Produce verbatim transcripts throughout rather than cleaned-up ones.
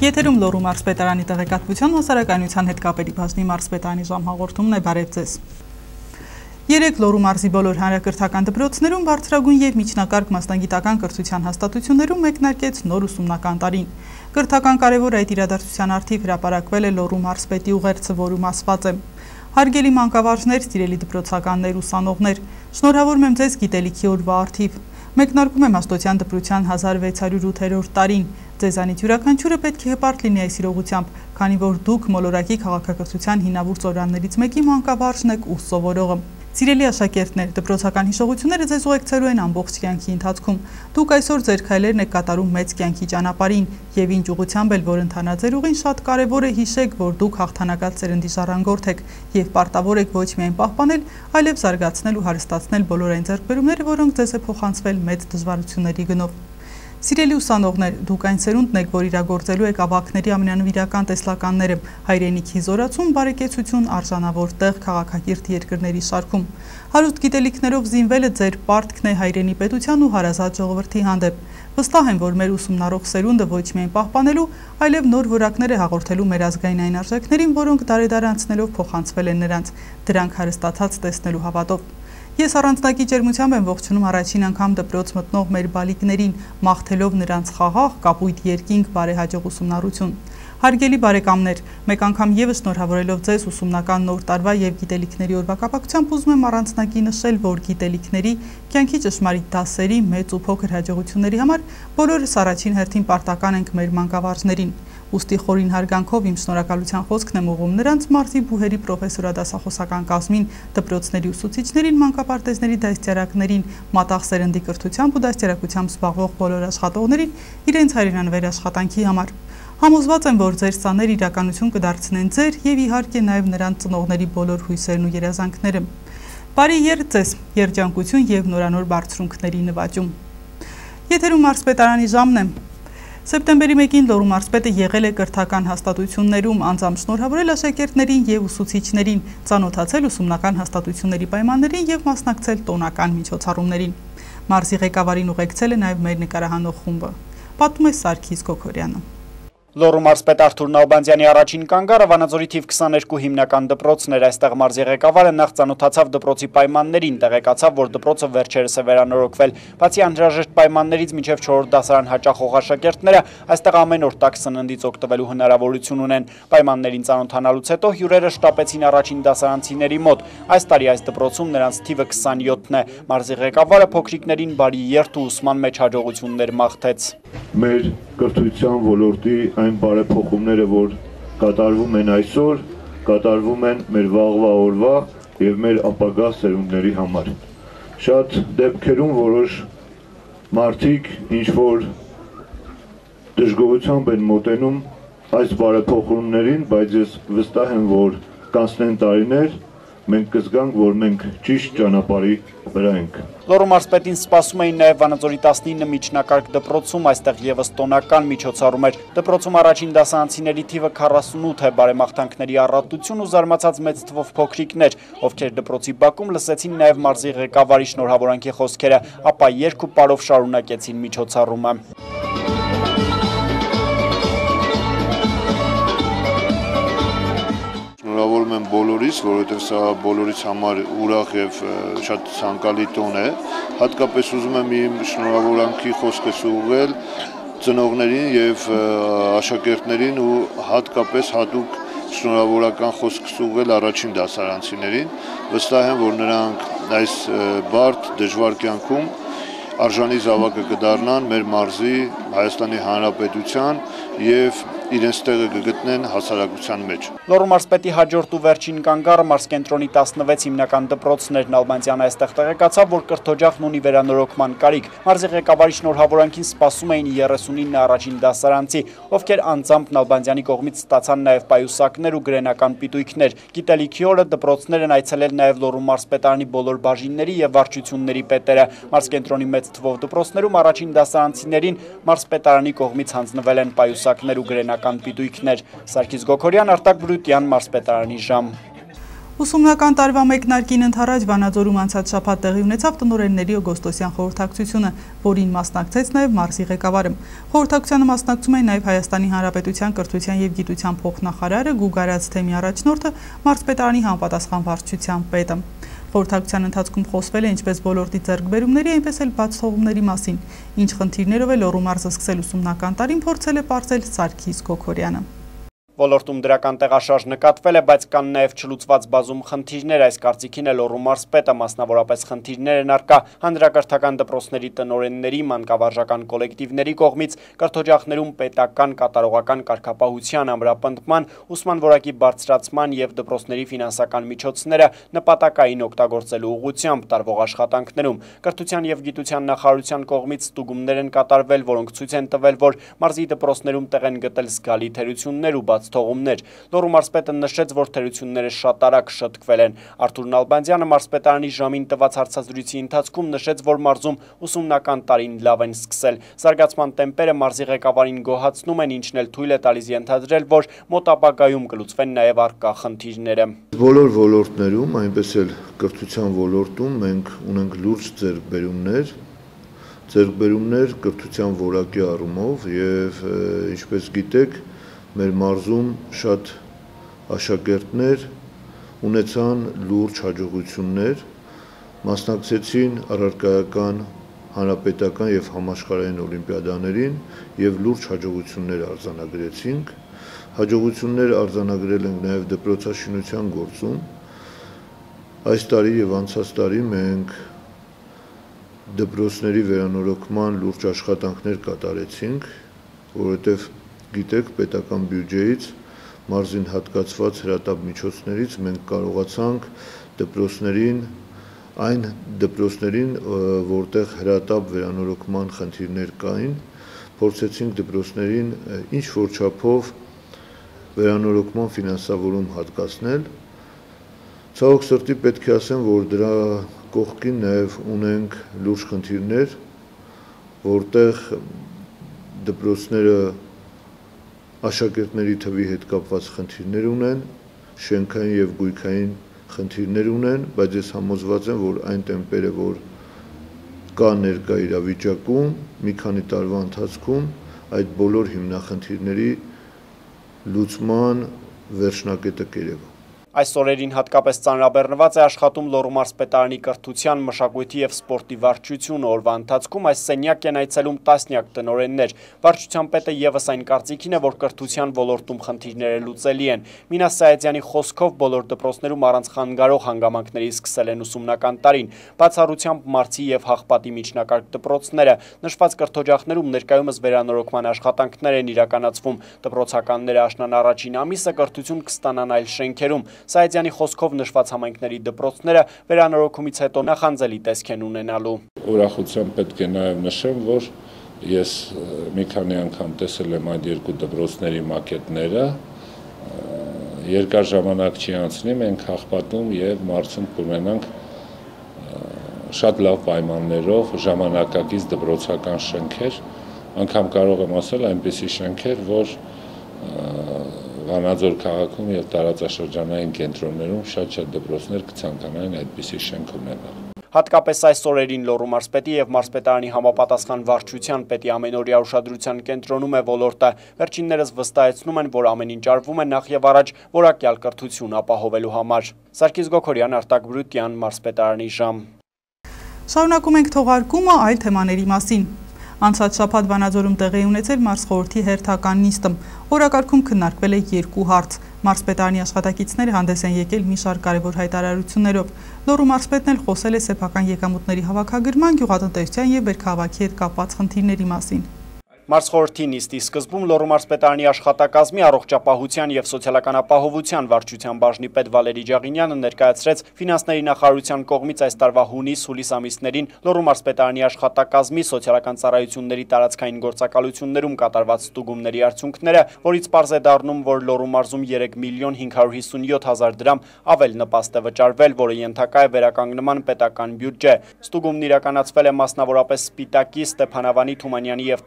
Եթերում Լոռու մարզպետարանի տեղեկատվության հասարակայնության հետ կապերի բաժնի մարզպետարանի ժամ հաղորդումն է, բարև ձեզ։ Երեք Լոռու մարզի բոլոր հանրակրթական դպրոցներում բարձրագույն եւ միջնակարգ մասնագիտական կրթության հաստատություններում մեկնարկեց նոր ուսումնական տարին։ Կրթական կարևոր այդ իրադարձության արդիվ հրապարակվել է Լոռու մարզպետի ուղերձը, որում ասված է. Հարգելի մանկավարժներ, սիրելի դպրոցականներ, ուսանողներ, շնորհավորում եմ ձեզ գիտելիքի օրվա արդիվ։ Մեկնարկում է Մաշտոցյան դպրության հազար վեց հարյուր ութերորդ տարին։ Ձեզանից յուրաքանչյուրը պետք է հպարտ լինի այս իրողությամբ, քանի որ դուք մոլորակի քաղաքակրթության հինավուրց օրրաններից մեկի մանկավարժն եք ու սովորողը։ Սիրելի աշակերտներ, դպրոցական հիշողությունները ձեզ ուղեկցելու են ամբողջ կյանքի ընթացքում։ Դուք այսօր ձեր քայլերն եք կատարում մեծ կյանքի ճանապարհին, եւ ինչ ուղղությամբ էլ որ ընթանա ձեր ուղին, շատ կարևոր է հիշեք, որ դուք հաղթանակած սերնդի ժառանգորդ եք եւ պարտավոր եք ոչ միայն պահպանել, այլև զարգացնել ու հարստացնել բոլոր այն ձեռքբերումները, որոնք ձեզ է փոխանցվել մեծ դժվարությունների գնով։ Սիրելի ուսանողներ, դուք այն սերունդն եք, որ իրագործելու եք ավագների ամենանվիրական տեսլականները՝ հայրենիքի զորացում, բարեկեցություն, արժանավոր տեղ քաղաքակիրթ երկրների շարքում։ Հարուստ գիտելիքներով զինվելը ձեր պարտքն է հայրենի պետության ու հարազատ ժողովրդի հանդեպ։ Վստահ եմ, որ մեր ուսումնառող սերունդը ոչ միայն պահպանելու, այլև նոր որակներ է հաղորդելու մեր ազգային այն արժեքներին, որոնք դարեդար անցնելով փոխանցվել են նրանց, դրանք հարստացած տեսնելու հավատով։ Ես առանձնակի ջերմությամբ եմ ողջունում առաջին անգամ դպրոց մտնող մեր բալիկներին, մաղթելով նրանց խաղաղ, կապույտ երկինք, բարեհաջող ուսումնառություն։ Հարգելի բարեկամներ, մեկ անգամ եւս շնորհավորելով ձեզ ուսումնական նոր տարվա եւ գիտելիքների օրվա կապակցությամբ ուզում եմ առանձնակի նշել, որ գիտելիքների, կյանքի ճշմարիտ դասերի, մեծ ու փոքր հաջողությունների համար բոլորս առաջին հերթին պարտական ենք մեր մանկավարժներին։ Ուստի խորին հարգանքով իմ շնորհակալության խոսքն եմ ուղղում նրանց մարզի բուհերի պրոֆեսորադասախոսական կազմին, դպրոցների ուսուցիչներին, մանկապարտեզների դաստիարակներին, մատաղ սերնդի կրթությամբ ու դաստիարակությամբ զբաղվող բոլոր աշխատողներին իրենց հայրենանվեր աշխատանքի համար։ Համոզված եմ, որ ձեր սաներ իրականություն կդարձնեն ձեր եւ իհարկե նաեւ նրանց ծնողների բոլոր հույսերն ու երազանքները։ Բարի երդ ձեզ, երջանկություն եւ նորանոր բարձրունքների նվաճում։ Եթերում մարզպետարանի ժամն է։ Սեպտեմբերի մեկին Լոռու մարզպետը եղել է կրթական հաստատություններում, անձամբ շնորհավորել աշակերտներին եւ ուսուցիչներին, ծանոթացել ուսումնական հաստատությունների պայմաններին եւ մասնակցել տոնական միջոցառումներին։ Մարզի ղեկավարին ուղեկցել է նաեւ մեր նկարահանող խումբը։ Պատմում է Սարգիս Գոքորյանը։ Լոռու մարզպետ Արթուր Նալբանդյանի առաջին կանգառը Վանաձորի թիվ քսաներկու հիմնական դպրոցն էր, այստեղ մարզի ղեկավարը նախ ծանոթացավ դպրոցի պայմաններին, տեղեկացավ, որ դպրոցը վերջերս է վերանորոգվել։ Բացի անհրաժեշտ պայմաններից մինչև չորրորդ դասարան հաճախող աշակերտները այստեղ ամեն օր տաք սննդից օգտվելու հնարավորություն ունեն։ Պայմաններին ծանոթանալուց հետո հյուրերը շտապեցին առաջին դասարանցիների մոտ։ Այս տարի այս դպրոցում նրանց թիվը քսանյոթն է։ Մարզի ղեկավարը փոքրիկներին բարի երթ ու ուսման մեջ հաջողություններ մաղթեց։ Մեր կրթության ոլորտի այն բարեփոխումները, որ կատարվում են այսօր, կատարվում են մեր վաղվա օրվա եւ մեր ապագա սերունդների համար։ Շատ դեպքերում որոշ մարդիկ ինչ որ դժգոհությամբ են մոտենում այս բարեփոխումներին, բայց ես վստահ եմ, որ կանցնեն տարիներ, մենք կզգանք, որ մենք ճիշտ ճանապարհի վրա ենք։ Լոռու մարզպետին սպասում էին նաև Վանաձորի տասնինը միջնակարգ դպրոցում, այստեղ եւս տոնական միջոցառում էր։ Դպրոցում առաջին դասարանցիների թիվը քառասունութ է, բարեմաղթանքների առատություն ու զարմացած մեծ թվով փոքրիկներ, ովքեր դպրոցի բակում լսեցին նաև մարզի ղեկավարի շնորհավորանքի խոսքերը, ապա երգ ու պարով շարունակեցին միջոցառումը։ Շնորհավորում եմ բոլորիս, որովհետև սա բոլորիս համար ուրախ եւ շատ ցանկալի տոն է։ Հատկապես ուզում եմ իմ շնորհավորանքի խոսքս ուղղել ծնողներին եւ աշակերտներին ու հատկապես հատուկ շնորհավորական խոսքս ուղղել առաջին դասարանցիներին։ Վստահ եմ, որ նրանք այս բարդ դժվար կյանքում արժանի զավակը կդառնան մեր մարզի, Հայաստանի Հանրապետության եւ իրենց տեղը կգտնեն հասարակության մեջ։ Լոռու մարզպետի հաջորդ ու վերջին կանգառը մարզկենտրոնի տասնվեց հիմնական դպրոցն էր։ Նալբանդյանը այստեղ տեղեկացավ, որ կրթօջախն ունի վերանորոգման կարիք։ Մարզի ղեկավարի շնորհավորանքին սպասում էին երեսունինը առաջին դասարանցի, ովքեր անձամբ Նալբանդյանի կողմից ստացան նաև պայուսակներ ու գրենական պիտույքներ։ Գիտելիքի օրը դպրոցներն այցելել նաև Լոռու մարզպետարանի բոլոր բաժինների եւ վարչությունների պետերը։ Մարզկենտրոնի մեծ թվով դպրոցներում առաջին դասարանցիներին մարզպետարանի կողմից հանձնվել են պայուսակներ ու գրենական պիտույքներ։ Սարգիս Գոքորյան, Արտակ Բրուտյան, մարզպետարանի ժամ։ Ուսումնական տարվա մեկնարկին ընթառաջ Վանաձորում անցած շաբաթ տեղի ունեցավ տնօրենների օգոստոսյան խորհրդակցությունը, որին մասնակցեց նաև մարզի ղեկավարը։ Խորհրդակցությանը մասնակցում էին նաև Հայաստանի Հանրապետության կրթության և գիտության փոխնախարարը, Գուգարաց թեմի առաջնորդը, մարզպետարանի համապատասխան վարչության պետը։ Խորհրդակցության ընթացքում խոսվել է ինչպես ոլորտի ձեռքբերումների, այնպես էլ բացթողումների մասին, ինչ խնդիրներով է Լոռու մարզը սկսել ուսումնական տարին, փորձել է պարզել Սարգիս Գոքորյանը։ Ոլորտում դրական տեղաշարժ նկատվել է, բայց կան նաև չլուծված բազում խնդիրներ, այս կարծիքին է Լոռու մարզպետը, մասնավորապես խնդիրներ են առկա հանրակրթական դպրոցների տնօրենների, մանկավարժական կոլեկտիվների կողմից, կրթօջախներում պետական կատարողական կարգապահության ամրապնդման, ուսման որակի բարձրացման և դպրոցների ֆինանսական միջոցները նպատակային օգտագործելու ուղղությամբ տարվող աշխատանքներում։ Կրթության և գիտության նախարարության կողմից ստուգումներ են կատարվել, որոնք ցույց են տվել, որ մարզի դպրոցներում տեղ են գտել զգալի թերություններ ու թողումներ։ Լոռու մարզպետը նշեց, որ թերությունները շատ արագ շտկվել են։ Արթուր Նալբանդյանը մարզպետարանի ժամին տված հարցազրույցի ընթացքում նշեց, որ մարզում ուսումնական տարին լավ են սկսել։ Զարգացման տեմպերը մարզի ղեկավարին գոհացնում են, ինչն էլ թույլ է տալիս ենթադրել, որ մոտ ապագայում կլուծվեն նաև առկա խնդիրները։ Բոլոր ոլորտներում, այնպես էլ կրթության ոլորտում մենք ունենք լուրջ ձեռքբերումներ, ձեռքբերումներ կրթության որակի առումով եւ ինչպես գիտեք, մեր մարզում շատ աշակերտներ ունեցան լուրջ հաջողություններ, մասնակցեցին առարկայական, հանրապետական և համաշխարհային օլիմպիադաներին և լուրջ հաջողություններ արձանագրեցինք։ Հաջողություններ արձանագրել ենք նաև դպրոցաշինության գործում։ Այս տարի և անցած տարի մենք դպրոցների վերանորոգման լուրջ աշխատանքներ կատարեցինք, որովհետև գիտեք, պետական բյուջեից մարզին հատկացված հրատապ միջոցներից մենք կարողացանք դպրոցներին, այն դպրոցներին, որտեղ հրատապ վերանորոգման խնդիրներ կային, փորձեցինք դպրոցներին ինչ-որ չափով վերանորոգման ֆինանսավորում հատկացնել։ Ցավոք սրտի պետք է ասեմ, որ դրա կողքին նաև ունենք լուրջ խնդիրներ, որտեղ դպրոցները աշակերտների թվի հետ կապված խնդիրներ ունեն, շենքային և գույքային խնդիրներ ունեն, բայց ես համոզված եմ, որ այն տեմպերը, որ կա ներկա իրավիճակում, մի քանի տարվա ընթացքում այդ բոլոր հիմնախնդիրների լուծման վերջնակետը կերևա։ Այս օրերին հատկապես ծանրաբեռնված է աշխատում Լոռու մարզպետարանի կրթության, մշակույթի և սպորտի վարչությունը։ Օրվա ընթացքում այս սենյակ են այցելում տասնյակ տնօրեններ։ Վարչության պետը ևս այն կարծիքին է, որ կրթության ոլորտում խնդիրները լուծելի են։ Մինաս Սայաթյանի խոսքով բոլոր դպրոցներում առանց խանգարող հանգամանքների սկսել են ուսումնական տարին։ Բացառությամբ Մարցի և Հաղպատի միջնակարգ դպրոցները, նշված կրթօջախներում ներկայումս վերանորոգման աշխատանքներ են իրականացվում։ Դպրոցականները աշնան առաջին ամիսը կրթություն կստանան այլ շենքերում։ Սայաթյանի խոսքով նշված համայնքների դպրոցները վերանորոգումից հետո նախանձելի տեսք են ունենալու։ Ուրախությամբ պետք է նաև նշեմ, որ ես մի քանի անգամ տեսել եմ այդ երկու դպրոցների մակետները, երկար ժամանակ չի անցնի, մենք Հաղպատում և Մարցում կունենանք շատ լավ պայմաններով ժամանակակից դպրոցական շենքեր, անգամ կարող եմ ասել այնպիսի շենքեր, որ Վանաձոր քաղաքում և տարածաշրջանային կենտրոններում շատ-շատ դպրոցներ կցանկանային այդպիսի շենք ունենալ։ Հատկապես այս օրերին Լոռու մարզպետի և մարզպետարանի համապատասխան վարչության պետի ամենօրյա ուշադրության կենտրոնում է ոլորտը։ Վերջիններս վստահեցնում են, որ ամեն ինչ արվում է նախ և առաջ որակյալ կրթություն ապահովելու համար։ Սարգիս Գոքորյան, Արտակ Բրուտյան, մարզպետարանի ժամ։ Շարունակում ենք թողարկումը այլ թեմաների մասին։ Անցած շաբաթ Վանաձորում տեղի ունեցել մարզխորհրդի հերթական նիստը։ Օրակարգում քննարկվել է երկու հարց։ Մարզպետարանի աշխատակիցները հանդես են եկել մի շարք կարևոր հայտարարություններով։ Լոռու մարզպետն էլ խոսել է սեփական եկամուտների հավաքագրման, գյուղատնտեսության և բերքահավաքի հետ կապված խնդիրների մասին։ Մարզխորհրդի նիստի սկզբում Լոռու մարզպետարանի աշխատակազմի առողջապահության և սոցիալական ապահովության վարչության բաժնի պետ Վալերի Ջաղինյանը ներկայացրեց ֆինանսների նախարարության կողմից այս տարվա հունիս-հուլիս ամիսներին Լոռու մարզպետարանի աշխատակազմի սոցիալական ծառայությունների տարածքային գործակալություններում կատարված ստուգումների արդյունքները, որից պարզ է դառնում, որ Լոռու մարզում երեք միլիոն հինգ հարյուր հիսունյոթ հազար դրամ ավել նպաստ է վճարվել, որը ենթակա է վերականգնման պետական բյուջե։ Ստուգումն իրականացվել է մասնավորապես Սպիտակի, Ստեփանավանի, Թումանյանի և Տաշիրի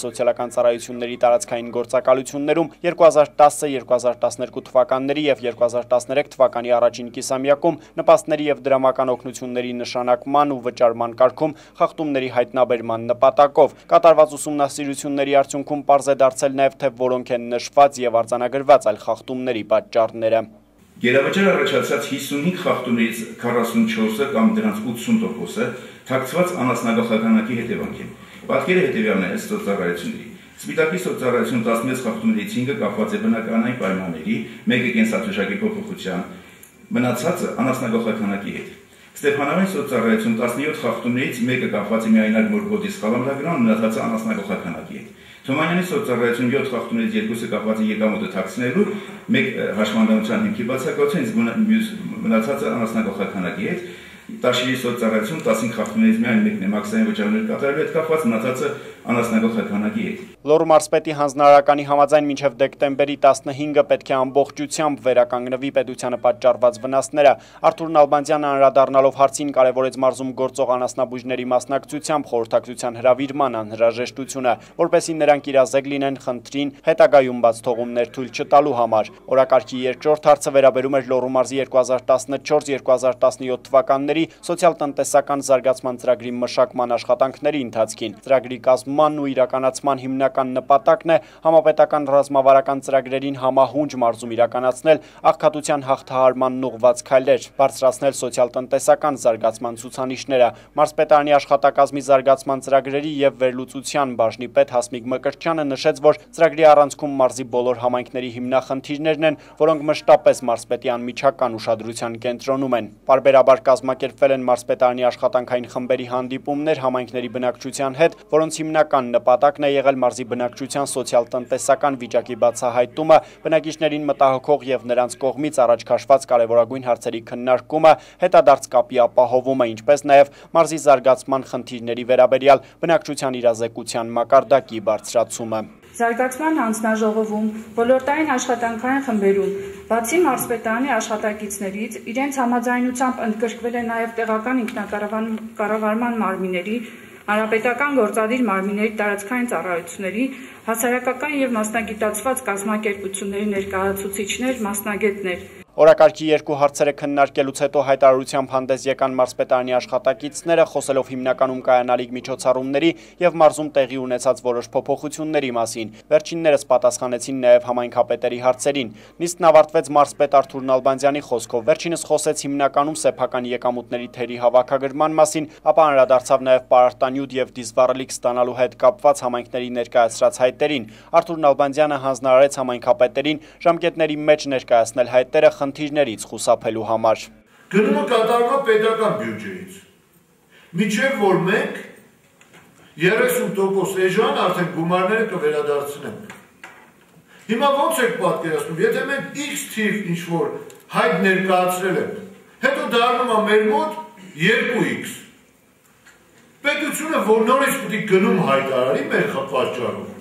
սոցիալական ծառայությունների տարածքային գործակալություններում երկու հազար տասը երկու հազար տասներկու թվականների և երկու հազար տասներեք թվականի առաջին կիսամյակում նպաստների և դրամական օգնությունների նշանակման ու վճարման կարգում խախտումների հայտնաբերման նպատակով։ Կատարված ուսումնասիրությունների արդյունքում պարզ է դարձել նաև, թե որոնք են նշված և արձանագրված այլ խախտումների պատճառները։ Գերավճար առաջացած հիսունհինգ խախտումներից քառասունչորսը կամ դրանց ութսուն տոկոսը թաքցված անասնագլխականակի հետևանք են։ Պատկերը հետևյալն է ըստ ծառայությունների։ Սպիտակի ծառայություն տասնվեց խախտումներից հինգը կապված է բնականային պայմանների, մեկը կենսաթոշակի փոփոխության, մնացածը անասնագլխականակի հետ։ Ստեփանավան ծառայություն տասնյոթ խախտումներից մեկը կապված է միայնակ մորգոտի սխալամրագրման, մնացածը անասնագլխականակի հետ։ Թոմանյանի ծառայություն յոթ խախտումներից երկուսը կապված է եկամուտը թաքցնելու, մեկ հաշմանդամության հիմքի բացակայության, իսկ մնացածը անասնագլխականակի հետ։ Տաշիրի ծառայություն տասնհինգ խախտումներից միայն մեկն է մաքսային վճարումներ կատարելու հետ կապված, մնացածը անասնագլխականակի հետ։ Լոռու մարզպետի հանձնարարականի համաձայն մինչև դեկտեմբերի տասնհինգը պետք է ամբողջությամբ վերականգնվի պետությանը պատճառված վնասները։ Արթուր Նալբանդյանը անդրադառնալով հարցին կարևորեց մարզում գործող անասնաբույժների մասնակցությամբ խորհրդակցության հրավիրման անհրաժեշտությունը, որպեսզի նրանք իրազեկ լինեն խնդրին հետագայում բաց թողումներ թույլ չտալու համար։ Օրակարգի երկրորդ հարցը վերաբերում էր Լոռու մարզի երկու հազար տասնչորս երկու հազար տասնյոթ թվականների սոցիալ-տնտեսական զարգացման ծրագրի մշակման աշխատանքների ընթացքին։ Ծրագրի կազմման ու իրականացման հիմնական նպատակն է համապետական ռազմավարական ծրագրերին համահունչ մարզում իրականացնել աղքատության հաղթահարմանն ուղղված քայլեր, բարձրացնել սոցիալ-տնտեսական զարգացման ցուցանիշները։ Մարզպետարանի աշխատակազմի զարգացման ծրագրերի և վերլուծության բաժնի պետ Հասմիկ Մկրտչյանը նշեց, որ ծրագրի առանցքում մարզի բոլոր համայնքների հիմնախնդիրներն են, որոնք մշտապես մարզպետի անմիջական ուշադրության կենտրոնում են։ Պարբերաբար կազմակերպվել են մարզպետարանի աշխատանքային խմբերի հանդիպումներ համայնքների բնակչության հետ, որոնց հիմնական նպատակն է եղել մարզի բնակչության սոցիալ-տնտեսական վիճակի բացահայտումը, բնակիչներին մտահոգող և նրանց կողմից առաջ քաշված կարևորագույն հարցերի քննարկումը, հետադարձ կապի ապահովումը, ինչպես նաև մարզի զարգացման խնդիրների վերաբերյալ բնակչության իրազեկության մակարդակի բարձրացումը։ Զարգացման հանձնաժողովում, ոլորտային աշխատանքային խմբերում, բացի մարզպետարանի աշխատակիցներից, իրենց համաձայնությամբ ընդգրկվել է նաև տեղական ինքնակառավարման մարմինների, հանրապետական գործադիր մարմինների տարածքային ծառայությունների, հասարակական և մասնագիտացված կազմակերպությունների ներկայացուցիչներ, մասնագետներ։ Օրակարգի երկու հարցերը քննարկելուց հետո հայտարարությամբ հանդես եկան մարզպետարանի աշխատակիցները, խոսելով հիմնականում կայանալիք միջոցառումների և մարզում տեղի ունեցած որոշ փոփոխությունների մասին։ Վերջիններս պատասխանեցին նաև համայնքապետերի հարցերին։ Նիստն ավարտվեց մարզպետ Արթուր Նալբանդյանի խոսքով։ Վերջինս խոսեց հիմնականում սեփական եկամուտների թերի հավաքագրման մասին, ապա անդրադարձավ նաև պարարտանյութ և դիզվառելիք ստանալու հետ կապված համայնքների ներկայացրած հայտերին։ Արթուր Նալբանդյանը հանձնարարեց համայնքապետերին ժամկետների մեջ ներկայացնել հայտերը խնդիրներից խուսափելու համար։ Գնումը կատարվում է պետական բյուջեից։ Մինչև որ մենք երեսուն տոկոս էժան արդեն գումարները կվերադարձնենք։ Հիմա ոնց եք պատկերացնում, եթե մենք X թիվ ինչ-որ հայտ ներկայացրել ենք, հետո դառնում է մեր մոտ երկու X։ Պետությունը որ նորից պետք է գնում հայտարարի մեր պատճառով։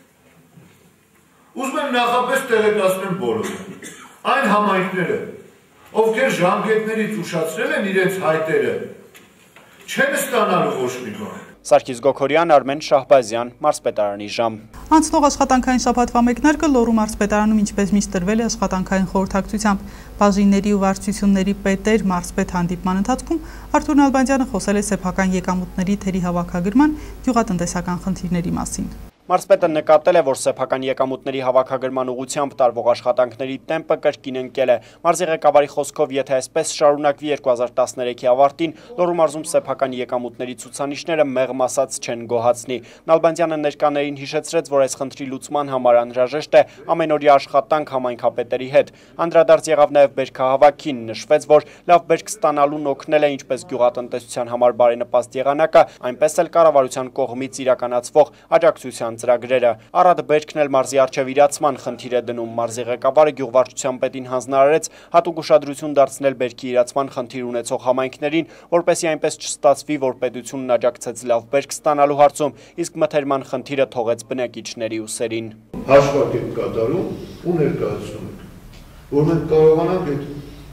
Ուզում եմ նախապես տեղեկացնեմ բոլորին։ Այն համայնքները, ովքեր ժամկետներից ուշացրել են իրենց հայտերը, չեն ստանալու ոչ մի բան։ Սարգիս Գոքորյան, Արմեն Շահբազյան, մարզպետարանի ժամ։ Անցնող աշխատանքային շաբաթվա մեկնարկը Լոռու մարզպետարանում ինչպես միշտ տրվել է աշխատանքային խորհրդակցությամբ։ Բաժինների ու վարչությունների պետեր մարզպետ հանդիպման ընթացքում Արթուր Նալբանդյանը խոսել է սեփական եկամուտների թերի հավաքագրման գյուղատնտեսական խնդիրների մասին։ Մարզպետը նկատել է, որ սեփական եկամուտների հավաքագրման ուղղությամբ տարվող աշխատանքների տեմպը կրկին ընկել է։ Մարզի ղեկավարի խոսքով, եթե այսպես շարունակվի երկու հազար տասներեքի ավարտին, Լոռու մարզում սեփական եկամուտների ցուցանիշները մեղմ ասած չեն գոհացնի։ Նալբանդյանը ներկաներին հիշեցրեց, որ այս խնդրի լուծման համար անհրաժեշտ է ամենօրյա աշխատանք համայնքապետերի հետ։ Անդրադարձ եղավ նաև բերքահավաքին, նշվեց, որ լավ բերք ստանալուն օգնել է ինչպես գյուղատնտեսության համար բարենպաստ եղանակը, այնպես էլ կառավարության կողմից իրականացվող աջակցության ծրագրերը։ Առատ բերքն էլ մարզի առջև իրացման խնդիր է դնում։ Մարզի ղեկավարը գյուղվարչության պետին հանձնարարեց հատուկ ուշադրություն դարձնել բերքի իրացման խնդիր ունեցող համայնքներին, որպեսզի այնպես չստացվի, որ պետությունն աջակցեց լավ բերք ստանալու հարցում, իսկ մթերման խնդիրը թողեց բնակիչների ուսերին։ Հաշվարկ եք կատարում ու ներկայացնում եք, որ մենք կարողանանք այդ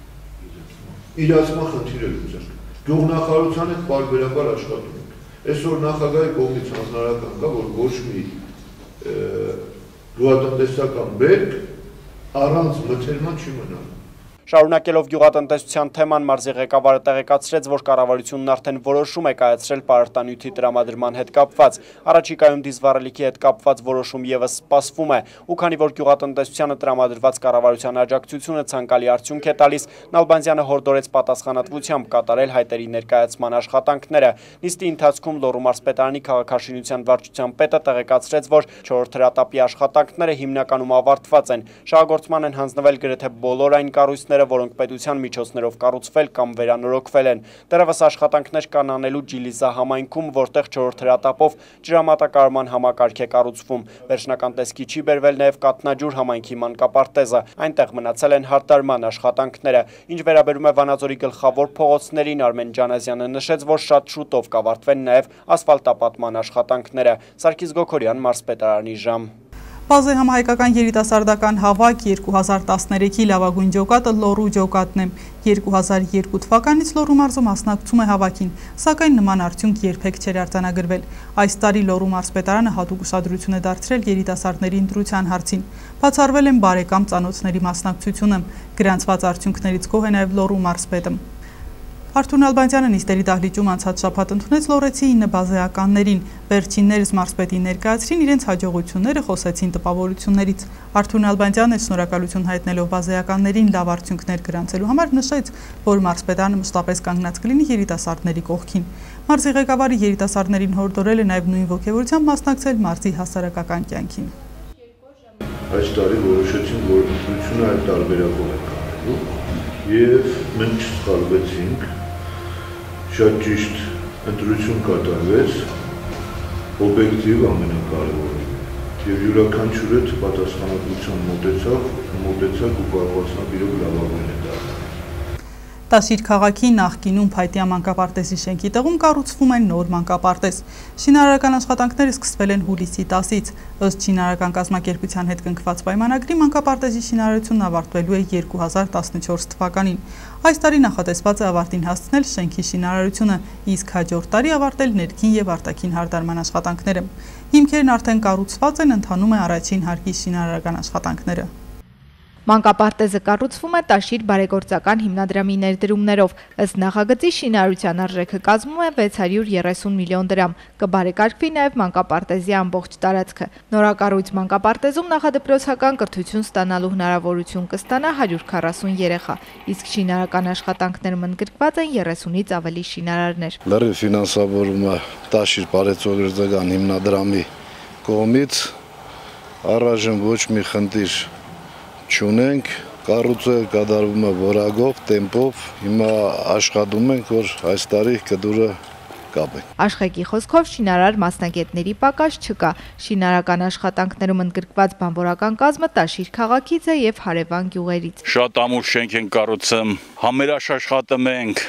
իրացման խնդիրը լուծել։ Գյուղնախարարության հետ պարբերաբար աշխատում ենք։ Այսօր նախագահի կողմից հանձնարարական կա, որ ոչ մի գյուղատնտեսական բերք առանց մթերման չի մնա։ Շարունակելով գյուղատնտեսության թեման, մարզի ղեկավարը տեղեկացրեց, որ կառավարությունն արդեն որոշում է կայացրել պարարտանյութի տրամադրման հետ կապված։ Առաջիկայում դիզվառելիքի հետ կապված որոշում ևս սպասվում է, ու քանի որ գյուղատնտեսությանը տրամադրված կառավարության աջակցությունը ցանկալի արդյունք է տալիս, Նալբանդյանը հորդորեց պատասխանատվությամբ կատարել հայտերի ներկայացման աշխատանքները։ Նիստի ընթացքում Լոռու մարզպետարանի քաղաքաշինության վարչության պետը տեղեկացրեց, որ չորրորդ հրատապի աշխատանքները հիմնականում ավարտված են։ Շահագործման են հանձնվել գրեթե բոլոր այն կառույցները, որոնք պետության միջոցներով կառուցվել կամ վերանորոգվել են։ Դեռևս աշխատանքներ կան անելու Ջիլիզա համայնքում, որտեղ չորրորդ հրատապով ջրամատակարարման համակարգ է կառուցվում։ Վերջնական տեսքի չի բերվել նաև Կատնաջուր համայնքի մանկապարտեզը։ Այնտեղ մնացել են հարդարման աշխատանքները։ Ինչ վերաբերում է Վանաձորի գլխավոր փողոցներին, Արմեն Ջանազյանը նշեց, որ շատ շուտով կավարտվեն նաև ասֆալտապատման աշխատանքները։ Սարգիս Գոքորյան, մարզպետարանի ժամ։ Բազե համահայկական երիտասարդական հավաք երկու հազար տասներեքի լավագույն ջոկատը Լոռու ջոկատն է։ երկու հազար երկու թվականից Լոռու մարզը մասնակցում է հավաքին, սակայն նման արդյունք երբեք չէր արձանագրվել։ Այս տարի Լոռու մարզպետարանը հատուկ ուշադրություն է դարձրել երիտասարդների ընտրության հարցին։ Բացառվել են բարեկամ ծանոթների մասնակցությունը։ Գրանցված արդյունքներից գոհ է նաև Լոռու մարզպետը։ Արթուր Նալբանդյանը նիստերի դահլիճում անցած շաբաթ ընդունեց լոռեցի ինը բազեականներին։ Վերջիններս մարզպետին ներկայացրին իրենց հաջողությունները, խոսեցին տպավորություններից։ Արթուր Նալբանդյանը շնորհակալություն հայտնելով բազեականներին լավ արդյունքներ գրանցելու համար նշեց, որ մարզպետարանը մշտապես կանգնած կլինի երիտասարդների կողքին։ Մարզի ղեկավարը երիտասարդներին հորդորել է նաև նույն ոգևորությամբ մասնակցել մարզի հասարակական կյանքին։ Այս տարի որոշեցինք, որ ընտրությունը այդ տարբերակով է կատարելու եւ մենք չսխալվեցինք, շատ ճիշտ ընտրություն կատարվեց, օբյեկտիվ ամենակարևորը, եւ յուրաքանչյուրը պատասխանատվությամբ մոտեցավ, մոտեցավ ու կարողացավ իրոք լավագույնը տալ։ Տաշիր քաղաքի նախկինում Փայտյա մանկապարտեզի շենքի տեղում կառուցվում են նոր մանկապարտեզ։ Շինարարական աշխատանքները սկսվել են հուլիսի տասից։ Ըստ շինարարական կազմակերպության հետ կնքված պայմանագրի մանկապարտեզի շինարարությունն ավարտվելու է երկու հազար տասնչորս թվականին։ Այս տարի նախատեսված է ավարտին հասցնել շենքի շինարարությունը, իսկ հաջորդ տարի ավարտել ներքին եւ արտաքին հարդարման աշխատանքները։ Հիմքերն արդեն կառուցված են, ընթանում է առաջին հարկի շինարարական աշխատանքները։ Մանկապարտեզը կառուցվում է Տաշիր բարեգործական հիմնադրամի ներդրումներով։ Ըստ նախագծի շինարարության արժեքը կազմում է վեց հարյուր երեսուն միլիոն դրամ։ Կբարեկարգվի նաև մանկապարտեզի ամբողջ տարածքը։ Նորակառույց մանկապարտեզում նախադպրոցական կրթություն ստանալու հնարավորություն կստանա հարյուր քառասուն երեխա, իսկ շինարարական աշխատանքներում ընդգրկված են երեսունից ավելի շինարարներ։ Լրիվ ֆինանսավորումը Տաշիր բարեգործական հիմնադրամի կողմից առայժմ ոչ մի խնդիր չունենք, կառուցել կատարվում է որակով, տեմպով, հիմա աշխատում ենք, որ այս տարի կդուրը կապենք։ Աշխեկի խոսքով շինարար մասնագետների պակաս չկա։ Շինարարական աշխատանքներում ընդգրկված բանվորական կազմը Տաշիր քաղաքից է եւ հարևան գյուղերից։ Շատ ամուր շենք են կառուցում, համերաշ աշխատում ենք,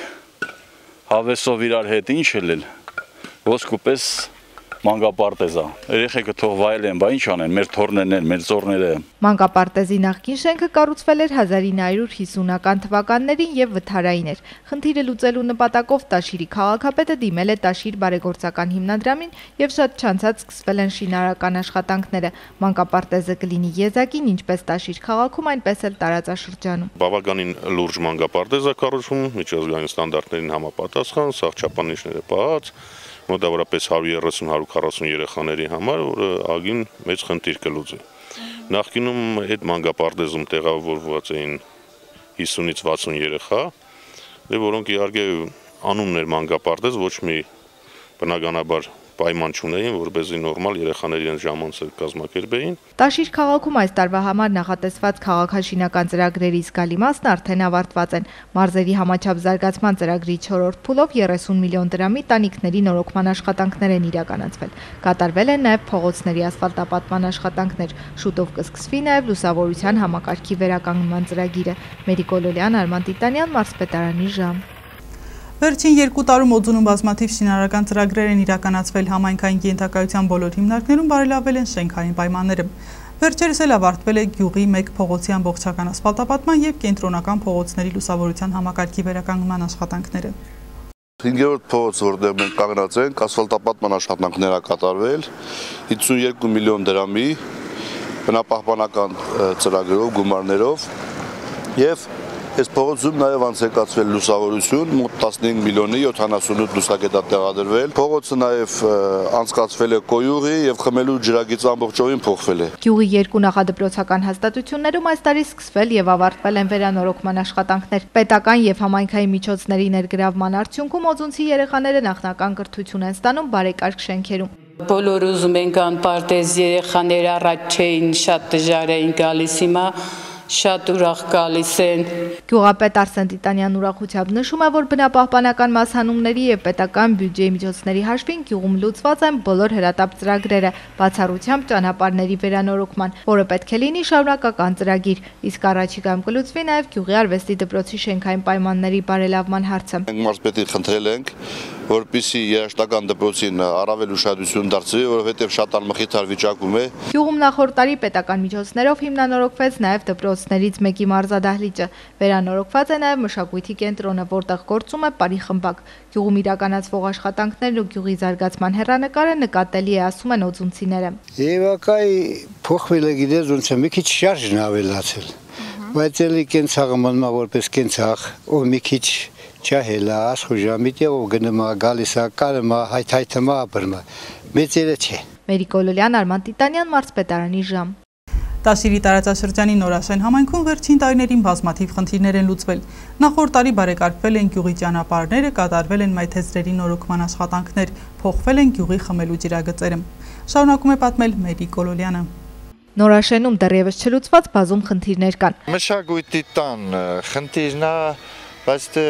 հավեսով իրար հետ ինչ էլ ոսկուպես մանկապարտեզա։ Երեխեքը թող վայելեն, բա ինչ անեն, մեր թորներն են, մեր ծորները։ Մանկապարտեզի նախկին շենքը կառուցվել էր հազար ինը հարյուր հիսունական թվականներին եւ վթարային էր։ Խնդիրը լուծելու նպատակով Տաշիրի քաղաքապետը դիմել է Տաշիր բարեգործական հիմնադրամին եւ շատ չանցած սկսվել են շինարարական աշխատանքները։ Մանկապարտեզը կլինի եզակին ինչպես Տաշիր քաղաքում, այնպես էլ տարածաշրջանում։ Բավականին լուրջ մանկապարտեզ է կառուցվում, միջազգային ստանդարտներին համապատասխան, սաղ չափանիշները պահած, մոտավորապես հարյուր երեսուն հարյուր քառասուն երեխաների համար, որը ագին մեծ խնդիր կլուծի։ Նախկինում այդ մանկապարտեզում տեղավորված էին հիսունից վաթսուն երեխա, որոնք իհարկե անուններ մանկապարտեզ ոչ մի բնականաբար պայման չունեին, որպեսզի նորմալ երեխաների են ժամանցեր կազմակերպեին։ Տաշիր քաղաքում այս տարվա համար նախատեսված քաղաքաշինական ծրագրերի զգալի մասն արդեն ավարտված են։ Մարզերի համաչափ զարգացման ծրագրի չորրորդ փուլով երեսուն միլիոն դրամի տանիքների նորոգման աշխատանքներ են իրականացվել։ Կատարվել են նաև փողոցների ասֆալտապատման աշխատանքներ։ Շուտով կսկսվի նաև լուսավորության համակարգի վերականգնման ծրագիրը։ Մերիկ Օլոլյան, Արման Տիտանյան, մարզպետարանի ժամ։ Վերջին երկու տարում Օձունում բազմաթիվ շինարարական ծրագրեր են իրականացվել, համայնքային ենթակայության բոլոր հիմնարկներում բարելավվել են շենքային պայմանները։ Վերջերս էլ ավարտվել է գյուղի մեկ փողոցի ամբողջական ասֆալտապատման և կենտրոնական փողոցների լուսավորության համակարգի վերականգնման աշխատանքները։ հինգերորդ փողոցը, որտեղ մենք կանգնած ենք, ասֆալտապատման աշխատանքներ ա կատարվել հիսունյոթ միլիոն դրամի բնապահպանական ծրագրերով, գումարներով եւ այս փողոցում նաև անցեկացվել լուսավորություն, մոտ տասնհինգ միլիոնի յոթանասունութ լուսակետ է տեղադրվել։ Փողոցը նաև անցկացվել է կոյուղի եւ խմելու ջրագիծը ամբողջովին փոխվել է։ Գյուղի երկու նախադպրոցական հաստատություններում այս տարի սկսվել եւ ավարտվել են վերանորոգման աշխատանքներ։ Պետական եւ համայնքային միջոցների ներգրավման արդյունքում օձունցի երեխաները նախնական կրթություն են ստանում բարեկարգ շենքերում։ Բոլոր ուզում ենք անպարտեզ երեխաներ առաջ չէին, շատ դժվար էին գալիս, հիմա շատ ուրախ գալիս են։ Գյուղապետ Արսեն Տիտանյանն ուրախությամբ նշում է, որ բնապահպանական մասհանումների եւ պետական բյուջեի միջոցների հաշվին գյուղում լուծված են բոլոր հրատապ ծրագրերը, բացառությամբ ճանապարհների վերանորոգման, որը պետք է լինի շարունակական ծրագիր, իսկ առաջիկայում կլուծվի նաեւ գյուղի արվեստի դպրոցի շենքային պայմանների բարելավման հարցը։ Մենք մարզպետին խնդրել ենք, որպեսզի երաժշտական դպրոցին առավել ուշադրություն դարձվի, որովհետև շատ անմխիթար վիճակում է։ Գյուղում նախորդ տարի պետական միջոցներով հիմնանորոգվեց նաև դպրոցներից մեկի մարզադահլիճը։ Վերանորոգված է նաև մշակույթի կենտրոնը, որտեղ գործում է բարի խմբակ։ Գյուղում իրականացվող աշխատանքներն ու գյուղի զարգացման հեռանկարը նկատելի է, ասում են օձունցիները։ Եվակայի փոխվել է, գիտես, ոնց է, մի քիչ շարժն ավելացել։ Բայց էլի կենցաղը մնում է որպես կենցաղ, ով մի քիչ չահելա, աշխուժամիտ ով գնում է, գալիս է, կարում է, հայթայթում է, ապրում է, մեծերը չէ։ Մերիկ Օլոլյան, Արման Տիտանյան, մարզպետարանի ժամ։ Տաշիրի տարածաշրջանի Նորաշեն համայնքում վերջին տարիներին բազմաթիվ խնդիրներ են լուծվել։ Նախորդ տարի բարեկարգվել են գյուղի ճանապարհները, կատարվել են մայթեզրերի նորոգման աշխատանքներ, փոխվել են գյուղի խմելու ջրագծերը։ Շարունակում է պատմել Մերիկ Օլոլյանը։ Նորաշենում դեռևս չլուծված բազում խնդիրներ կան։ Մշակույթի տան խնդիրն է, բայց դե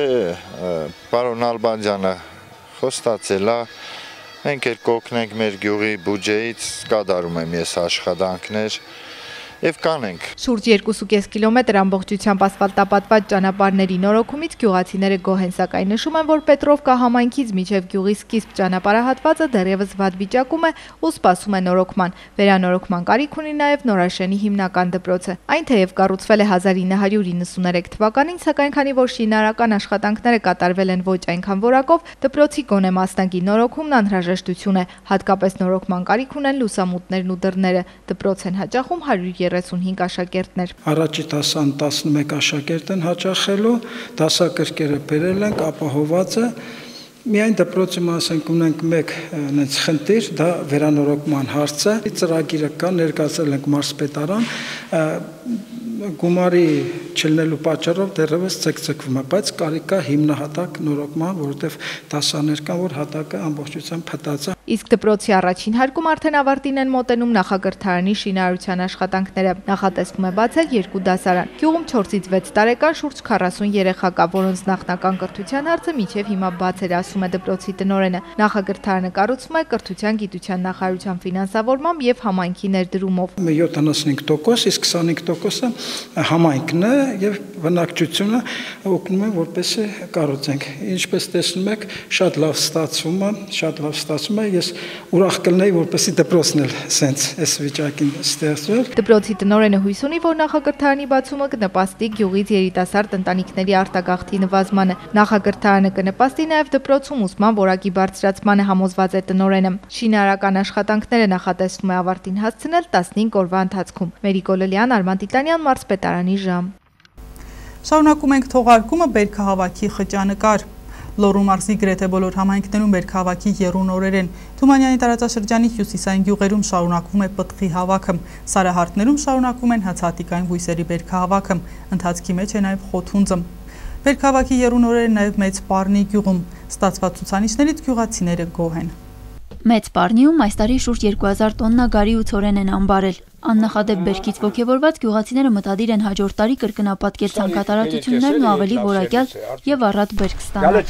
պարոն Ալբանդյանը խոստացել է, մենք էլ կօգնենք մեր գյուղի բյուջեից, կատարում եմ ես աշխատանքներ եւ կանենք։ Շուրջ երկուսուկես կիլոմետր ամբողջությամբ ասֆալտապատված ճանապարհների նորոգումից գյուղացիները գոհ են, սակայն նշում են, որ Պետրովկա համայնքից մինչև գյուղի սկիզբ ճանապարհահատվածը դեռևս վատ վիճակում է ու սպասում է նորոգման։ Վերանորոգման կարիք ունի նաև Նորաշենի հիմնական դպրոցը։ Այն թեև կառուցվել է հազար ինը հարյուր իննսուներեք թվականին, սակայն քանի որ շինարարական աշխատանքները կատարվել են ոչ այնքան որակով, դպրոցի գոնե մասնագի նորոգումն անհրաժեշտություն է, հատկապես նորոգման կարիք ունեն լուսամուտներն ու դռները։ Դպրոց են հաճախում հարյուր երեսունհինգ աշակերտներ։ Առաջի տասան տասնմեկ աշակերտ են հաճախելու, դասակրկերը բերել ենք, ապահոված է։ Միայն դպրոցի մասենք ունենք մեկ նենց խնդիր, դա վերանորոգման հարցը։ Ծրագիրը կա, ներկայացրել ենք մարզպետարան, գումարի չլնելու պատճառով դեռևս ցկցկվում է, բայց կարիք կա հիմնահատակ նորոգման, որովհետև դասաներ կան, որ հատակը ամբողջությամբ փտած է։ Իսկ դպրոցի առաջին հարկում արդեն ավարտին են մոտենում նախակրթարանի շինարարության աշխատանքները։ Նախատեսվում է բացել երկու դասարան։ Գյուղում չորսից վեց տարեկան շուրջ քառասուն երեխա կա, որոնց նախնական կրթության հարցը մինչև հիմա բաց էր, ասում է դպրոցի տնօրենը։ Նախակրթարանը կառուցվում է կրթության գիտության նախարարության ֆինանսավորմամբ եւ համայնքի ներդրումով։ յոթանասունհինգ տոկոս, իսկ քսանհինգ տոկոսը համայնքն է եւ բնակչությունը օգնում է, որպեսզի կառուցենք։ Ինչպես տեսնում եք, շատ լավ ստացվում է, շատ լավ ստացվում է։ Ես ուրախ կլինեի, որպեսզի դպրոցն էլ սենց այս վիճակին ստեղծվեր։ Դպրոցի տնօրենը հույս ունի, որ նախակրթարանի բացումը կնպաստի գյուղից երիտասարդ ընտանիքների արտագաղթի նվազմանը։ Նախակրթարանը կնպաստի նաև դպրոցում ուսման որակի բարձրացմանը, համոզված է տնօրենը։ Շինարարական աշխատանքները նախատեսվում է ավարտին հասցնել տասնհինգ օրվա ընթացքում։ Մերիկ Օլոլյան, Արման Տիտանյան, մարզպետարանի ժամ։ Շարունակում ենք թողարկումը բերքահավաքի խճանկար։ Լոռու մարզի գրեթե բոլոր համայնքներում բերքահավաքի եռուն օրեր են։ Թումանյանի տարածաշրջանի հյուսիսային գյուղերում շարունակվում է պտղի հավաքը։ Սարահարթներում շարունակվում են հացահատիկային բույսերի բերքահավաքը։ Ընթացքի մեջ է նաև խոթունձը։ Բերքահավաքի եռուն օրերը նաև Մեծ Պարնի գյուղում։ Ստացված ցուցանիշներից գյուղացիները գոհ են։ Մեծ Պարնիում այս տարի շուրջ երկու հազար տոննա գարի ու ցորեն են անբարել։ Աննախադեպ բերքից ոգևորված գյուղացիները մտադիր են հաջորդ տարի կրկնապատկել ցանկատարածություններն ու ավելի որակյալ եւ առատ բերք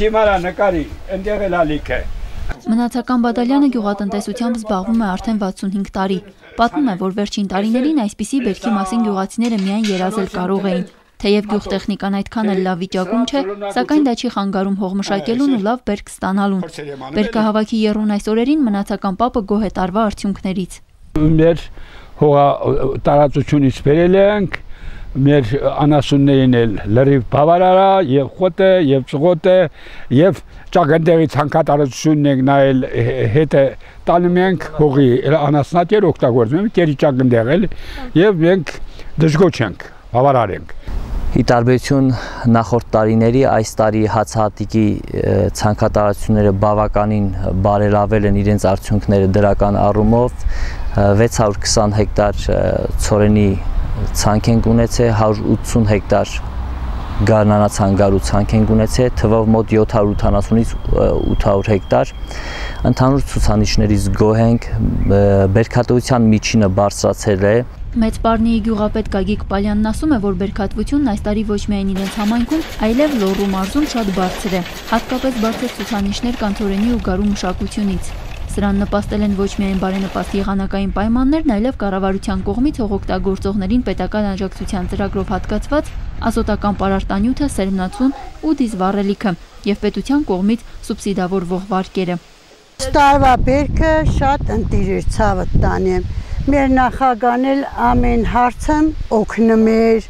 ստանալ։ Մնացական Բադալյանը գյուղատնտեսությամբ զբաղվում է արդեն վաթսունհինգ տարի։ Պատմում է, որ վերջին տարիներին այսպիսի բերքի մասին գյուղացիները միայն երազել կարող էին։ Թեև գյուղտեխնիկան այդքան էլ լավ վիճակում չէ, սակայն դա չի խանգարում հող մշակելուն ու լավ բերք ստանալուն։ Բերքահավաքի եռուն այս օրերին մնացական պապը գոհ է տարվա արդյունքներից։ Մեր հողա տարածությունից բերել ենք, մեր անասուններին էլ լրիվ բավարար է, եւ խոտը, եւ ծղոտը, եւ ճակնդերի ցանկատարությունն ենք նայել հետը տանում ենք հողի անասնատեր օգտագործում ենք կերի ճակնդեր էլ եւ մենք դժգոհ չենք, բավարար ենք։ Ի տարբերություն նախորդ տարիների, այս տարի հացահատիկի ցանկատարությունները բավականին բարելավել են իրենց արդյունքները դրական առումով, վեց հարյուր քսան հեկտար ցորենի ցանք ենք ունեցել, հարյուր ութսուն հեկտար գարնանացանգարու ցանք ենք ունեցել, թվով մոտ յոթ հարյուր ութանասունից ութ հարյուր հեկտար։ Ընդհանուր ցուցանիշներից գոհ ենք, բերքատվության միջինը բարձրացել է։ Մեծ Պարնիի գյուղապետ Գագիկ Պալյանն ասում է, որ բերքատվությունն այս տարի ոչ միայն իրենց համայնքում, այլև Լոռու մարզում շատ բարձր է, հատկապես բարձր ցուցանիշներ կան ցորենի ու գարու մշակությունից։ Սրան նպաստել են ոչ միայն բարենպաստ եղանակային պայմաններն, այլև կառավարության կողմից հողօգտագործողներին պետական աջակցության ծրագրով հատկացված ազոտական պարարտանյութը, սերմնացուն ու դիզվառելիքը եւ պետության կողմից սուբսիդավորվող վարկերը։ Տարվա բերքը շատ ընտիր էր, ցավը տանեմ։ Մեր նախագահն էլ ամեն հարցում օգնում էր,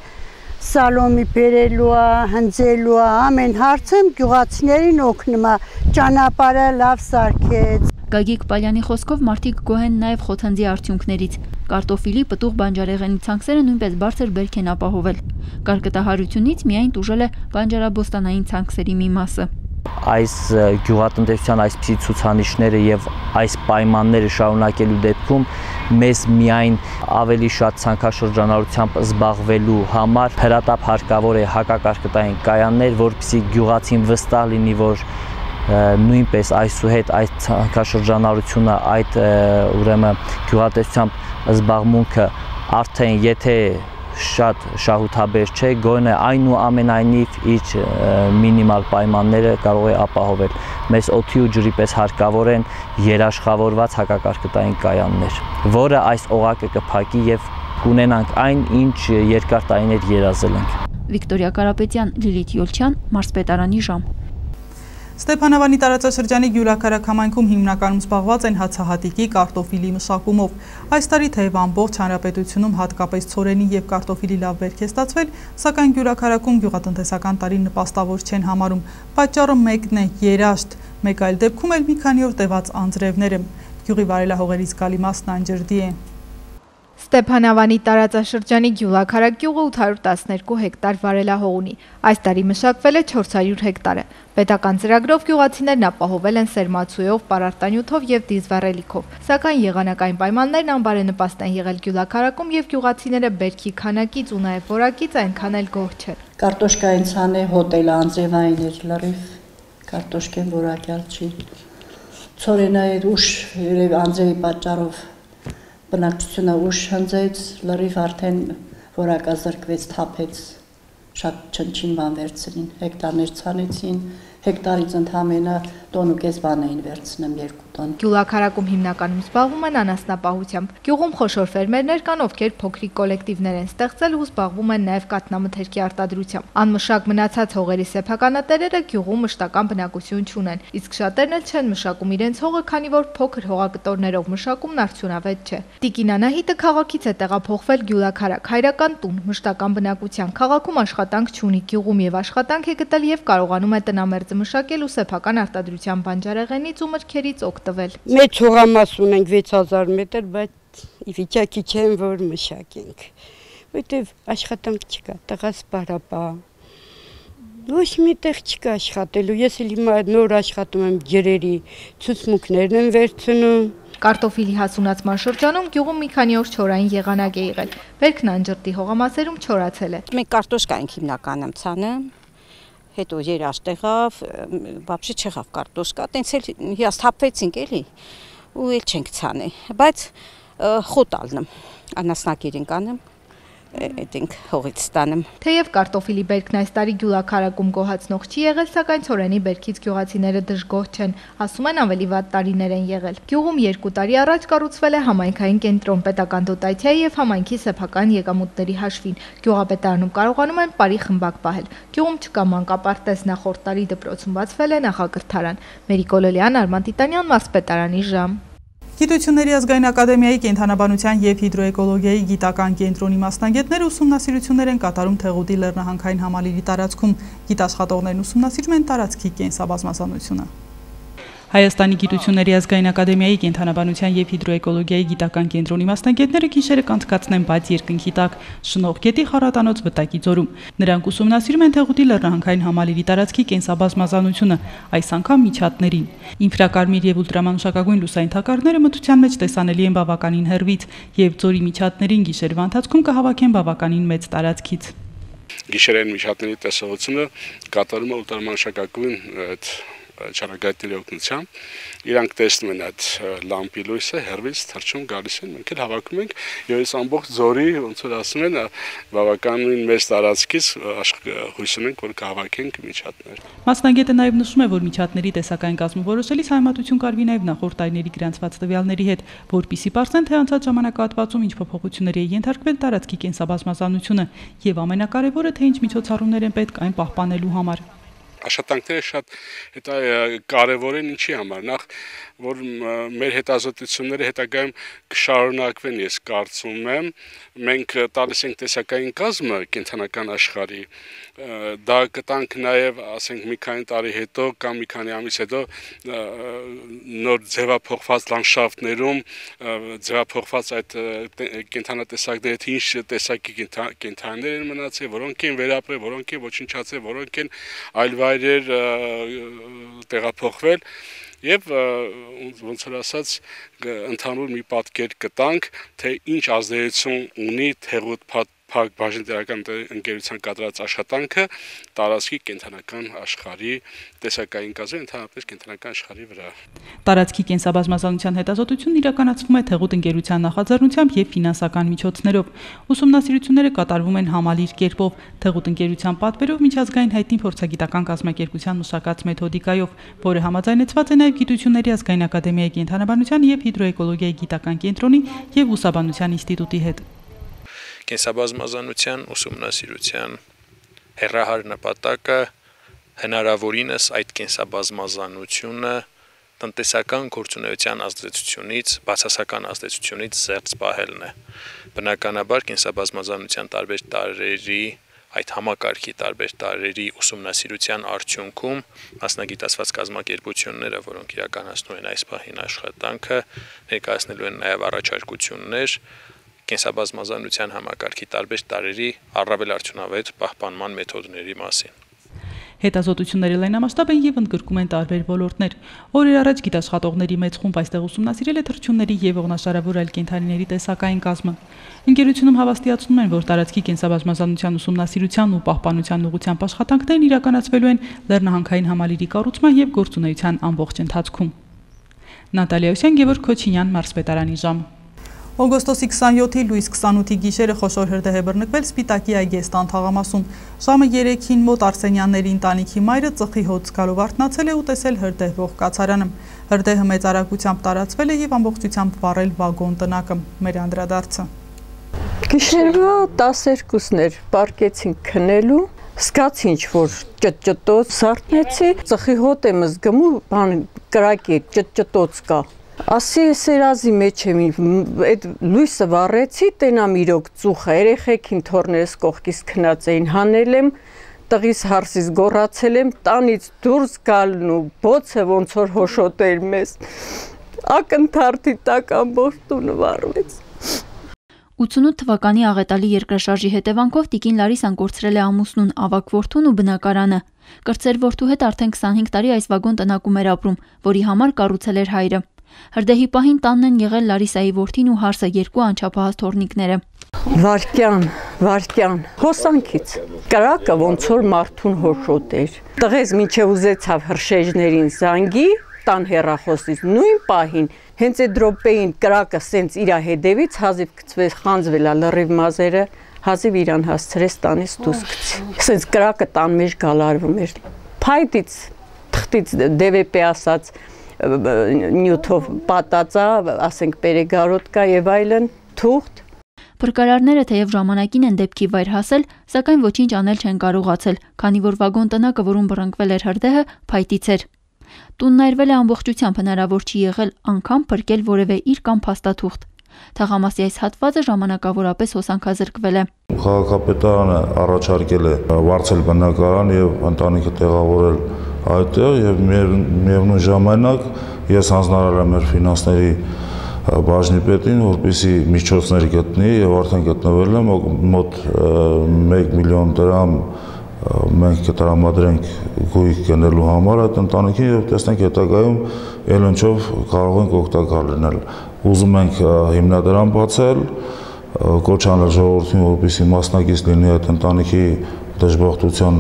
սալոմի բերելու է, հնձելու է, ամեն հարցում գյուղացիներին օգնում է, ճանապարհը լավ սարքեց։ Գագիկ Պալյանի խոսքով մարդիկ գոհ են նաև խոթանձի արդյունքներից։ Կարտոֆիլի, պտուղ, բանջարեղենի ցանքսերը նույնպես բարձր բերք են ապահովել։ Կարկտահարությունից միայն տուժել է բանջարաբոստանային ցանքսերի մի մասը։ Այս գյուղատնտեսության այսպիսի ցուցանիշները եւ այս պայմանները շարունակելու դեպքում մեզ միայն ավելի շատ ցանքաշրջանառությամբ զբաղվելու համար հրատապ հարկավոր է հակակարկտային կայաններ, որպեսզի գյուղացին վստահ լինի, որ նույնպես այսուհետ այս ցանքաշրջանառությունը, այդ ուրեմն գյուղատնտեսությամբ զբաղմունքը արդեն եթե շատ շահութաբեր չէ, գոնե այնուամենայնիվ իր մինիմալ պայմանները կարող է ապահովել։ Մեզ օդի ու ջրի պես հարկավոր են երաշխավորված հակակարկտային կայաններ, որը այս օղակը կփակի եւ կունենանք այն, ինչ երկար տարիներ երազել ենք։ Վիկտորիա Կարապետյան, Լիլիթ Յոլչյան, Մարզպետարանի ժամ։ Ստեփանավանի տարածաշրջանի Գյուլաքարակ համայնքում հիմնականում զբաղված են հացահատիկի, կարտոֆիլի մշակումով։ Այս տարի թեև ամբողջ հանրապետությունում հատկապես ցորենի եւ կարտոֆիլի լավ բերք է ստացվել, սակայն Գյուլաքարակում գյուղատնտեսական տարին նպաստավոր չեն համարում։ Պատճառը մեկն է՝ երաշտ, մեկ այլ դեպքում էլ մի քանի օր տևած անձրևները։ Գյուղի վարելահողերից գալի մասն անջրդի է։ Ստեփանավանի տարածաշրջանի Գյուլաքարակ գյուղը ութ հարյուր տասներկու հեկտար վարելահող ունի։ Այս տարի մշակվել է չորս հարյուր հեկտարը։ Պետական ծրագրով գյուղացիներն ապահովել են սերմացույով, պարարտանյութով եւ դիզվառելիքով։ Սակայն եղանակային պայմաններն անբարենպաստ են եղել Գյուլաքարակում եւ գյուղացիները բերքի քանակից ու նաեւ որակից այնքան էլ գոհ չեն։ Կարտոշկային ցանը հոտելը անձրևային էր լրիվ, կարտոշկեն որակյալ չի։ Ցորենայր ուշ երևի անձրևի պատճառով բնակչությունը ուշ հնձեց, լրիվ արդեն որակազրկվեց, թափեց, շատ չնչին բան վերցրին, հեկտարներ ցանեցին, հեկտարից ընդամենը տոն ու կես բան էին վերցնում, երկու տոն։ Գյուլաքարակում հիմնականում զբաղվում են անասնապահությամբ։ Գյուղում խոշոր ֆերմերներ կան, ովքեր փոքրիկ կոլեկտիվներ են ստեղծել ու զբաղվում են նաև կաթնամթերքի արտադրությամբ։ Անմշակ մնացած հողերի սեփականատերերը գյուղում մշտական բնակություն չունեն, իսկ շատերն էլ չեն մշակում իրենց հողը, քանի որ փոքր հողակտորներով մշակումն արդյունավետ չէ։ Տիկին Անահիտը քաղաքից է տեղափոխվել Գյուլաքարակ, հայրական տուն, մշտական բնակության։ Քաղաքում աշխատանք չունի, գյուղում եւ աշխատանք է գտել եւ կարողանում է տնամերձ մշակել ու սեփական արտադրության բանջարեղենից ու մրգերից օգտվել։ Մեծ հողամաս ունենք վեց հազար մետր, բայց վիճակի չեն, որ մշակենք, որտեվ աշխատանք չկա, տղաս պարապա, ոչ մի տեղ չկա աշխատելու, ես էլ հիմա նոր աշխատում եմ ջրերի, ցուցմունքներն եմ վերցնում։ Կարտոֆիլի հասունացման շրջանում գյուղում մի քանի օր չորային եղանակ է եղել, բերքն անջրտի հողամասերում չորացել է։ Մենք կարտոշկա ենք հիմնականում ցանը, հետո երաշտ եղավ, բաբշի չեղավ կարտոշկա, տենց էլ հիասթափվեցինք էլի, ու էլ չենք ցանի, բայց խոտ ալնեմ, անասնակերին կանեմ, էդենք հողից ստանեմ։ Թեև կարտոֆիլի բերքն այս տարի Գյուլաքարակում գոհացնող չի եղել, սակայն ցորենի բերքից գյուղացիները դժգոհ չեն, ասում են ավելի վատ տարիներ են եղել։ Գյուղում երկու տարի առաջ կառուցվել է համայնքային կենտրոն, պետական դոտացիայի եւ համայնքի սեփական եկամուտների հաշվին։ Գյուղապետարանում կարողանում են բարի խմբակ պահել։ Գյուղում չկա մանկապարտեզ, նախորդ տարի դպրոցում բացվել է նախակրթարան։ Մերիկո Լոլյան, Արման Տիտանյան, Մարզպետարանի ժամ։ Գիտությունների ազգային ակադեմիայի կենդանաբանության և հիդրոէկոլոգիայի գիտական կենտրոնի մասնագետները ուսումնասիրություններ են կատարում Թեղուտի լեռնահանքային համալիրի տարածքում։ Գիտաշխատողներն ուսումնասիրում են տարածքի կենսաբազմազանությունը։ Հայաստանի գիտությունների ազգային ակադեմիայի կենդանաբանության և հիդրոէկոլոգիայի գիտական կենտրոնի մասնագետները գիշերը կանցկացնեն բաց երկնքի տակ Շնող գետի Խառատանոց վտակի ձորում։ Նրանք ուսումնասիրում են Թեղուտի լեռնահանքային համալիրի տարածքի կենսաբազմազանությունը, այս անգամ միջատներին։ Ինֆրակարմիր և ուլտրամանուշակագույն լուսային թակարդները մթության մեջ տեսանելի են բավականին հեռվից և ձորի միջատներին գիշերվա ընթացքում կհավաքեն բավականին մեծ տարածքից։ Գիշերային միջատների տեսողությունը կատարում է ուլտրամանուշակագույն չարագայթների օգնությամբ, իրանք տեսնում են այդ լամպի լույսը, հեռվից թռչում գալիս են, մենք էլ հավաքում ենք եւ այս ամբողջ ձորի, ոնց որ ասում են, բավականին մեծ տարածքից հույս ունենք, որ կհավաքենք միջատներ։ Մասնագետը նաեւ նշում է, որ միջատների տեսակային կազմը որոշելիս համեմատություն կարվի նաեւ նախորդ տարիների գրանցված տվյալների հետ, որպիսի պարզեն, թե անցած ժամանակահատվածում ինչ փոփոխությունների է ենթարկվել տարածքի կենսաբազմազանությունը եւ ամենակարևորը, թե ինչ միջոցառումներ են պետք այն պահպանելու համար։ Աշխատանքները շատ հետա կարևոր են ինչի համար, նախ որ մեր հետազոտությունները հետագայում կշարունակվեն, ես կարծում եմ, մենք տալիս ենք տեսակային կազմը կենդանական աշխարհի, դա կտանք նաև, ասենք, մի քանի տարի հետո կամ մի քանի ամիս հետո նոր ձևափոխված լանդշաֆտներում ձևափոխված այդ կենդանատեսակների հետ ինչ տեսակի կենդանիներ են մնացել, որոնք են վերապրել, որոնք են ոչնչացել, որոնք են այլ վայրեր տեղափոխվել եւ ոնց որ ասած ընդհանուր մի պատկեր կտանք, թե ինչ ազդեցություն ունի Թեղուտ Փակ բաժնետերական ընկերության կատարած աշխատանքը տարածքի կենդանական աշխարհի տեսակային կազմի, ընդհանրապես կենդանական աշխարհի վրա։ Տարածքի կենսաբազմազանության հետազոտությունն իրականացվում է Թեղուտ ընկերության նախաձեռնությամբ եւ ֆինանսական միջոցներով։ Ուսումնասիրությունները կատարվում են համալիր կերպով, Թեղուտ ընկերության պատվերով միջազգային հայտնի փորձագիտական կազմակերպության մշակած մեթոդիկայով, որը համաձայնեցված է նաեւ Գիտությունների ազգային ակադեմիայի կենդանաբանության եւ հիդրոէկոլոգիայի գիտական կենտրոնի եւ ուսաբանության ինստիտուտի հետ։ Կենսաբազմազանության ուսումնասիրության հեռահար նպատակը հնարավորինս այդ կենսաբազմազանությունը տնտեսական գործունեության ազդեցությունից, բացասական ազդեցությունից զերծ պահելն է։ Բնականաբար կենսաբազմազանության տարբեր տարրերի, այդ համակարգի տարբեր տարրերի ուսումնասիրության արդյունքում մասնագիտացված կազմակերպությունները, որոնք իրականացնում են այս պահին աշխատանքը, ներկայացնելու են նաև առաջարկություններ կենսաբազմազանության համակարգի տարբեր տարրերի առավել արդյունավետ պահպանման մեթոդների մասին։ Հետազոտությունները լայնամասշտաբ են եւ ընդգրկում են տարբեր ոլորտներ։ Օրեր առաջ գիտաշխատողների մեծ խումբ այստեղ ուսումնասիրել է թռչունների եւ ողնաշարավոր այլ կենդանիների տեսակային կազմը։ Ընկերությունում հավաստիացնում են, որ տարածքի կենսաբազմազանության ուսումնասիրության ու պահպանության ուղղությամբ աշխատանքներն իրականացվելու են Լեռնահանքային համալիրի կառուցման եւ գործունեության ամբողջ ընթացքում։ Նատալիա Ոսյան, Գևորգ Քոչինյան, Մարզպետարանի ժամ։ Օգոստոսի քսանյոթի լույս քսանութի գիշերը խոշոր հրդեհ է բռնկվել Սպիտակի Այգեստան թաղամասում։ Ժամը երեքին մոտ Արսենյանների ընտանիքի մայրը ծխի հոտ զգալով արթնացել է ու տեսել հրդեհվող կացարանը։ Հրդեհը մեծ արագությամբ տարածվել է եւ ամբողջությամբ վառել վագոն տնակը։ Մեր անդրադարձը։ Գիշերվա տասներկուսն էր, պարկեցինք քնելու, զգացի ինչ-որ ճտճտոց, սարթնեցի, ծխի հոտ եմ զգում, բան կրակի ճտճտոց կա։ Ասի սերազի մեջ եմ, այդ լույսը վառեցի, տենամ իրոք ծուխը, երեխեքին թորներս կողքից քնած էին, հանել եմ, տղիս հարսից գոռացել եմ, տանից դուրս գալն ու բոցը ոնց որ հոշոտեր մեզ, ակնթարթի տակ ամբողջ տունը վառվեց։ ութսունութ թվականի աղետալի երկրաշարժի հետևանքով տիկին Լարիսան կորցրել է ամուսնուն, ավագ որդուն ու բնակարանը։ Կրտսեր որդու հետ արդեն քսանհինգ տարի այս վագոն տնակում էր ապրում, որի համար կառուցել էր հայրը։ Հրդեհի պահին տանն են եղել Լարիսայի որդին ու հարսը, երկու անչափահաս թոռնիկները։ Վարկյան, վարկյան, հոսանքից, կրակը ոնց որ մարդուն հոշոտ էր։ Տղես մինչև ուզեցավ հրշեջներին զանգի, տան հեռախոսից, նույն պահին, հենց այդ դրոպեին կրակը սենց իրա հետևից հազիվ գցվեց, խանձվել ա լրիվ մազերը, հազիվ իրան հասցրեց տանից դուրս գցի։ Սենց կրակը տան մեջ գալարվում էր։ Փայտից, թղթից դևեպե ասած նյութով պատածա, ասենք պերեգարոտկա եւ այլն, թուղթ։ Փրկարարները թեև ժամանակին են դեպքի վայր հասել, սակայն ոչինչ անել չեն կարողացել, քանի որ վագոն տնակը, որում բռնկվել էր հրդեհը, փայտից էր։ Տունն այրվել է ամբողջությամբ, հնարավոր չի եղել անգամ փրկել որևէ իր կամ փաստաթուղթ։ Թաղամասի այս հատվածը ժամանակավորապես հոսանքազրկվել է։ Քաղաքապետարանը առաջարկել է վարձել բնակարան եւ ընտանիքը տեղավորել այդտեղ եւ միևնույն ժամանակ ես հանձնարարել եմ մեր ֆինանսների բաժնի պետին, որպեսզի միջոցներ գտնի եւ արդեն գտնվել է մոտ մեկ միլիոն դրամ մենք կտրամադրենք գույք գնելու համար այդ ընտանիքին եւ տեսնենք հետագայում ել ինչով կարող ենք օգտակար լինել։ Ուզում ենք հիմնադրամ բացել, կոչ անել ժողովրդին, որպեսզի մասնակից լինի այդ ընտանիքի դժբախտության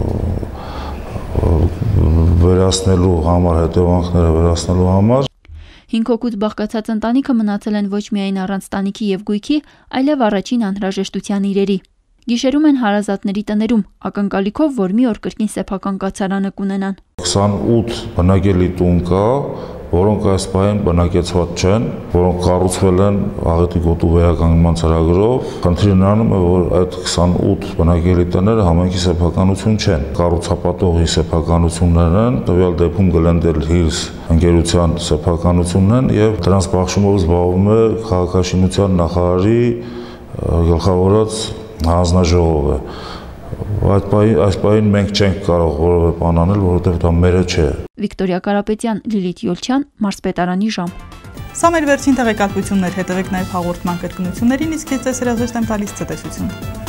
վերացնելու համար, հետևանքները վերացնելու համար։ Հինգ հոգուց բաղկացած ընտանիքը մնացել են ոչ միայն առանց տանիքի եւ գույքի, այլև առաջին անհրաժեշտության իրերի։ Գիշերում են հարազատների տներում, ակնկալիքով, որ մի օր կրկին սեփական կացարանը կունենան։ քսանութ բնակելի տուն կա, որոնք այս պահին բնակեցված չեն, որոնք կառուցվել են աղետի գոտու վերականգնման ծրագրով։ Խնդիրն անում է, որ այդ քսանութ բնակելի տները համայնքի սեփականություն չեն, կառուցապատողի սեփականություններ են, տվյալ դեպքում Glendale Hills ընկերության սեփականությունն են եւ դրանց բաշխումով զբաղվում է քաղաքաշինության նախարարի գլխավորած հանձնաժողովը։ Այդ պահին, այս պահին մենք չենք կարող որևէ բան անել, որովհետև դա մերը չէ։ Վիկտորիա Կարապետյան, Լիլիթ Յոլչյան, Մարզպետարանի ժամ։ Սա մեր վերջին տեղեկատվությունն էր, հետևեք նաև հաղորդման կրկնություններին, իսկ ես ձեզ հրաժեշտ եմ տալիս ցտեսություն։